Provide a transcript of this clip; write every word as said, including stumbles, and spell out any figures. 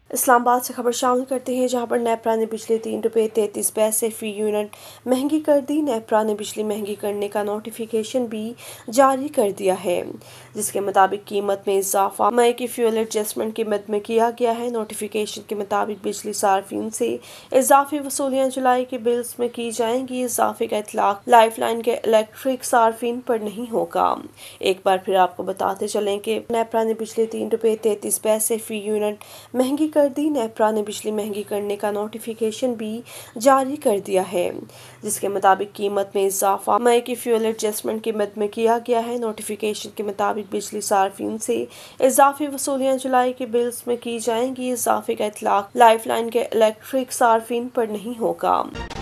इस्लामाबाद से खबर शामिल करते हैं, जहां पर नेपरा ने बिजली तीन रुपये तैंतीस पैसे फी यूनिट महंगी कर दी। नेपरा ने बिजली महंगी करने का नोटिफिकेशन भी जारी कर दिया है, जिसके मुताबिक कीमत में इजाफा मई की फ्यूल एडजस्टमेंट की मद में किया गया है। नोटिफिकेशन के मुताबिक बिजली सार्फिन से इजाफी वसूलियाँ जुलाई के बिल्स में की जाएंगी। इजाफे का इतलाक लाइफ लाइन के इलेक्ट्रिक सार्फिन पर नहीं होगा। एक बार फिर आपको बताते चलें कि नेपरा ने बिजली तीन रुपये तैंतीस पैसे फी यूनिट महंगी कर दी। नेपरा ने बिजली महंगी करने का नोटिफिकेशन भी जारी कर दिया है, जिसके मुताबिक कीमत में इजाफा मई की फ्यूल एडजस्टमेंट की मद में किया गया है। नोटिफिकेशन के मुताबिक बिजली सार्फिन से इजाफी वसूलियाँ जुलाई के बिल्स में की जाएंगी। इजाफे का इतलाक लाइफ लाइन के इलेक्ट्रिक सार्फिन पर नहीं होगा।